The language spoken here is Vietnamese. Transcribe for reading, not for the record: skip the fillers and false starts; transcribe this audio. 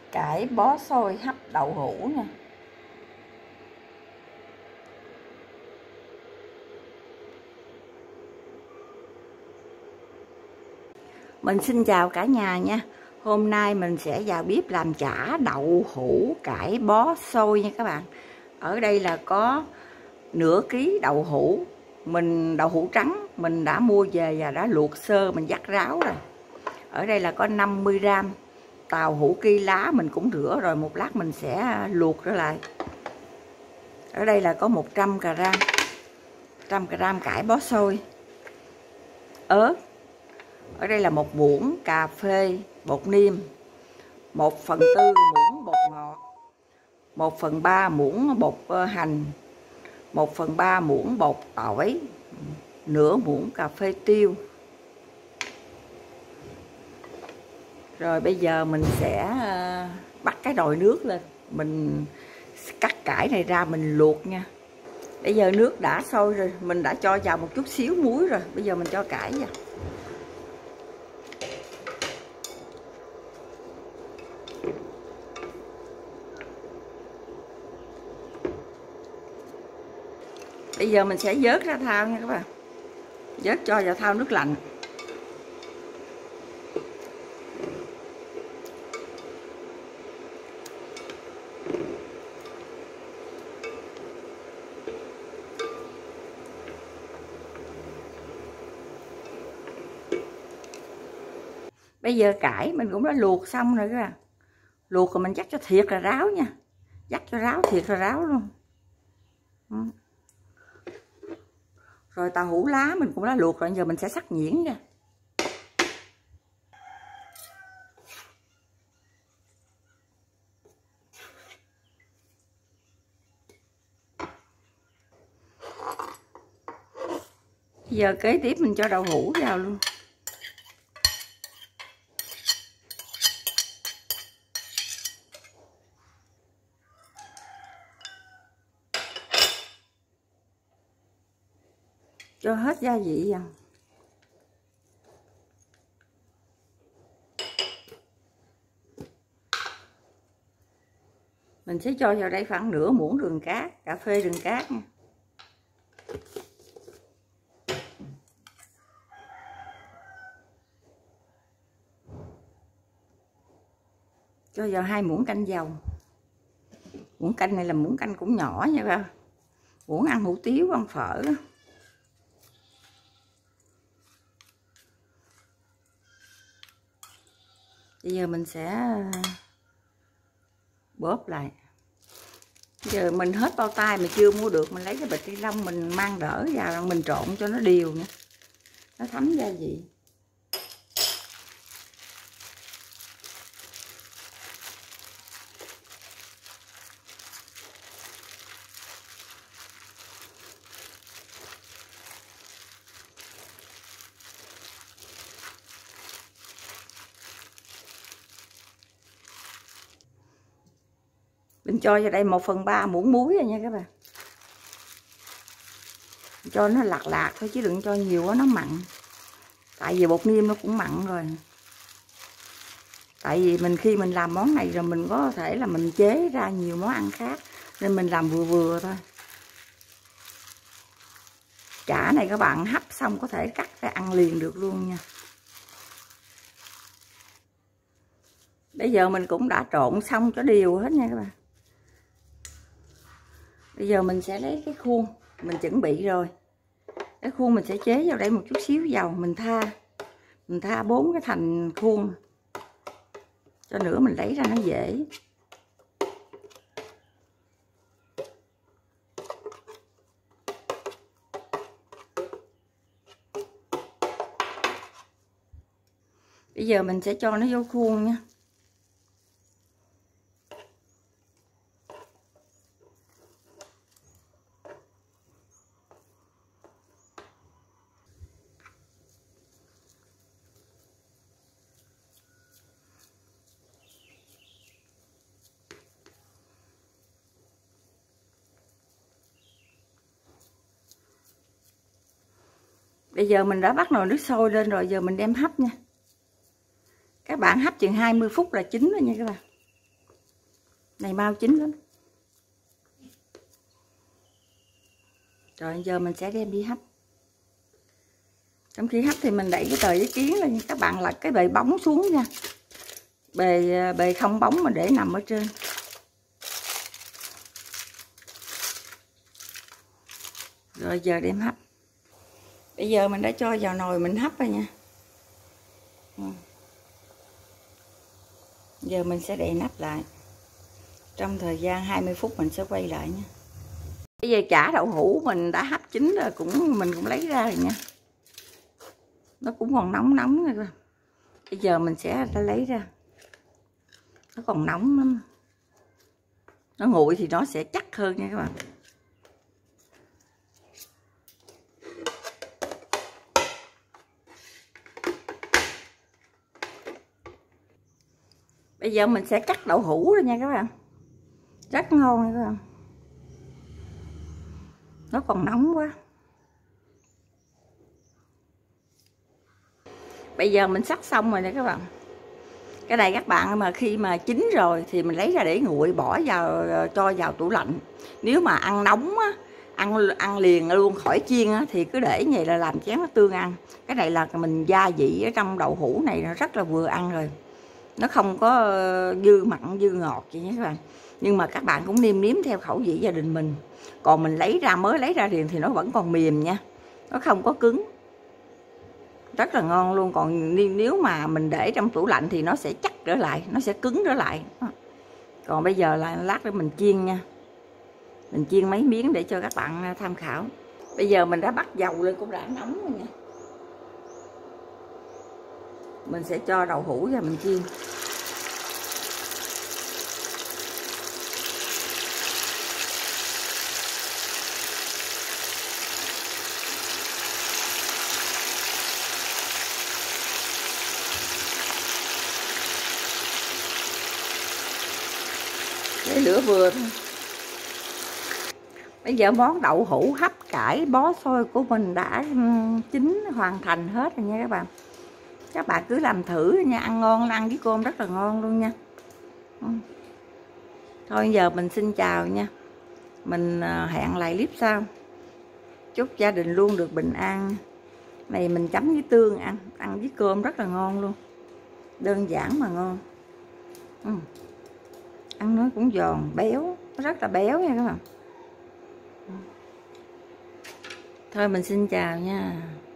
Cải bó xôi hấp đậu hũ nè. Mình xin chào cả nhà nha. Hôm nay mình sẽ vào bếp làm chả đậu hũ cải bó xôi nha các bạn. Ở đây là có nửa ký đậu hũ. Đậu hũ trắng mình đã mua về và đã luộc sơ, mình vắt ráo rồi. Ở đây là có 50 gram. Tàu hũ ki lá mình cũng rửa rồi, một lát mình sẽ luộc trở lại. Ở đây là có 100 gram cải bó xôi. Ớt. Ở đây là 1 muỗng cà phê bột niêm, 1/4 muỗng bột ngọt, 1/3 muỗng bột hành, 1/3 muỗng bột tỏi, nửa muỗng cà phê tiêu. Rồi bây giờ mình sẽ bắt cái nồi nước lên, mình cắt cải này ra mình luộc nha. Bây giờ nước đã sôi rồi, mình đã cho vào một chút xíu muối rồi, bây giờ mình cho cải vào. Bây giờ mình sẽ vớt ra thau nha các bạn. Vớt cho vào thau nước lạnh. Bây giờ cải mình cũng đã luộc xong rồi các bạn. Luộc rồi mình dắt cho thiệt là ráo nha. Dắt cho ráo, thiệt là ráo luôn. Rồi tàu hũ lá mình cũng đã luộc rồi, giờ mình sẽ sắc nhuyễn nha. Giờ kế tiếp mình cho đậu hũ vào luôn. Cho hết gia vị vào. Mình sẽ cho vào đây khoảng nửa muỗng đường cát, cà phê đường cát nha. Cho vào 2 muỗng canh dầu. Muỗng canh này là muỗng canh cũng nhỏ nha các bạn. Muỗng ăn hủ tiếu, ăn phở. Bây giờ mình sẽ bóp lại. Bây giờ mình hết bao tay mà chưa mua được, mình lấy cái bịch ni lông mình mang đỡ vào, mình trộn cho nó đều nha, nó thấm gia vị. Mình cho vào đây 1/3 muỗng muối rồi nha các bạn. Cho nó lạc lạc thôi chứ đừng cho nhiều quá nó mặn. Tại vì bột niêm nó cũng mặn rồi. Tại vì khi mình làm món này rồi mình có thể là mình chế ra nhiều món ăn khác, nên mình làm vừa vừa thôi. Chả này các bạn hấp xong có thể cắt ra ăn liền được luôn nha. Bây giờ mình cũng đã trộn xong cho đều hết nha các bạn. Bây giờ mình sẽ lấy cái khuôn mình chuẩn bị rồi. Cái khuôn mình sẽ chế vào đây một chút xíu dầu, mình tha 4 cái thành khuôn cho nữa mình lấy ra nó dễ. Bây giờ mình sẽ cho nó vô khuôn nha. Bây giờ mình đã bắt nồi nước sôi lên rồi, giờ mình đem hấp nha. Các bạn hấp chừng 20 phút là chín rồi nha các bạn. Này mau chín lắm. Rồi giờ mình sẽ đem đi hấp. Trong khi hấp thì mình đẩy cái tờ giấy kiến lên, các bạn lật cái bề bóng xuống nha. Bề không bóng mà để nằm ở trên. Rồi giờ đem hấp. Bây giờ mình đã cho vào nồi mình hấp rồi nha. Giờ mình sẽ đậy nắp lại. Trong thời gian 20 phút mình sẽ quay lại nha. Bây giờ chả đậu hũ mình đã hấp chín rồi, mình cũng lấy ra rồi nha. Nó cũng còn nóng nóng này. Bây giờ mình sẽ lấy ra. Nó còn nóng lắm. Nó nguội thì nó sẽ chắc hơn nha các bạn. Bây giờ mình sẽ cắt đậu hũ rồi nha các bạn. Rất ngon nha các bạn. Nó còn nóng quá. Bây giờ mình sắc xong rồi nè các bạn. Cái này các bạn mà khi mà chín rồi thì mình lấy ra để nguội, bỏ vào, cho vào tủ lạnh. Nếu mà ăn nóng á, ăn liền luôn khỏi chiên á, thì cứ để như vậy là làm chén nó tương ăn. Cái này là mình gia vị ở trong đậu hũ này nó rất là vừa ăn rồi. Nó không có dư mặn dư ngọt gì nhé các bạn. Nhưng mà các bạn cũng nêm nếm theo khẩu vị gia đình mình. Còn mình mới lấy ra liền thì nó vẫn còn mềm nha. Nó không có cứng. Rất là ngon luôn. Còn nếu mà mình để trong tủ lạnh thì nó sẽ chắc trở lại, nó sẽ cứng trở lại. Còn bây giờ là lát nữa mình chiên nha. Mình chiên mấy miếng để cho các bạn tham khảo. Bây giờ mình đã bắt dầu lên cũng đã nóng rồi nha. Mình sẽ cho đậu hũ vào mình chiên. Để lửa vừa thôi. Bây giờ món đậu hũ hấp cải bó xôi của mình đã chín hoàn thành hết rồi nha các bạn. Các bạn cứ làm thử nha, ăn ngon, ăn với cơm rất là ngon luôn nha. Thôi giờ mình xin chào nha. Mình hẹn lại clip sau. Chúc gia đình luôn được bình an. Này mình chấm với tương ăn với cơm rất là ngon luôn. Đơn giản mà ngon. Ăn nó cũng giòn, béo, rất là béo nha các bạn. Thôi mình xin chào nha.